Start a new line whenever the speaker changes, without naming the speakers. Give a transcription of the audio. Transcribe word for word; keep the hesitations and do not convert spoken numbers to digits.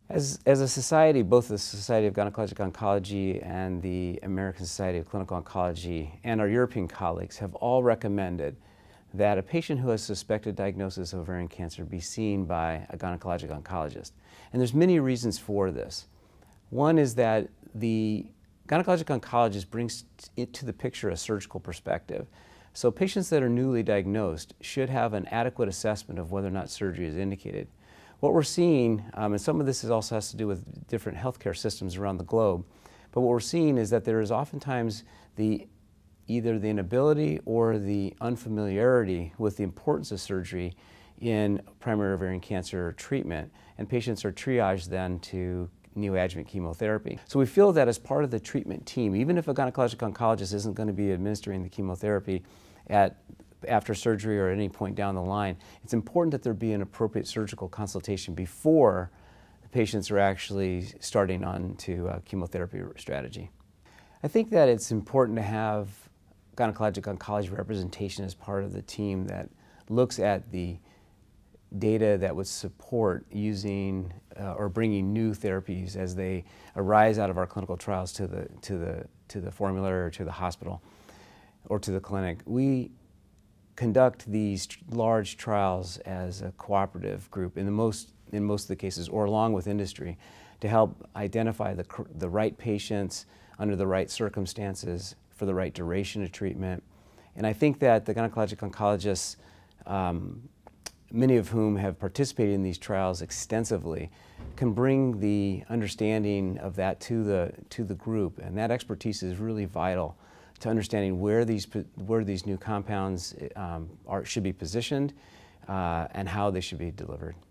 As, as a society, both the Society of Gynecologic Oncology and the American Society of Clinical Oncology and our European colleagues have all recommended that a patient who has suspected diagnosis of ovarian cancer be seen by a gynecologic oncologist. And there's many reasons for this. One is that the gynecologic oncologist brings into the picture a surgical perspective. So patients that are newly diagnosed should have an adequate assessment of whether or not surgery is indicated. What we're seeing, um, and some of this is also has to do with different healthcare systems around the globe, but what we're seeing is that there is oftentimes the either the inability or the unfamiliarity with the importance of surgery in primary ovarian cancer treatment, and patients are triaged then to neoadjuvant chemotherapy. So we feel that as part of the treatment team, even if a gynecologic oncologist isn't going to be administering the chemotherapy at after surgery or at any point down the line, it's important that there be an appropriate surgical consultation before the patients are actually starting on to a chemotherapy strategy. I think that it's important to have gynecologic oncology representation as part of the team that looks at the data that would support using uh, or bringing new therapies as they arise out of our clinical trials to the, to the, to the formulary or to the hospital or to the clinic. We conduct these large trials as a cooperative group in the most in most of the cases, or along with industry, to help identify the the right patients under the right circumstances for the right duration of treatment. And I think that the gynecologic oncologists, um, many of whom have participated in these trials extensively, can bring the understanding of that to the to the group, and that expertise is really vital to understanding where these, where these new compounds um, are, should be positioned uh, and how they should be delivered.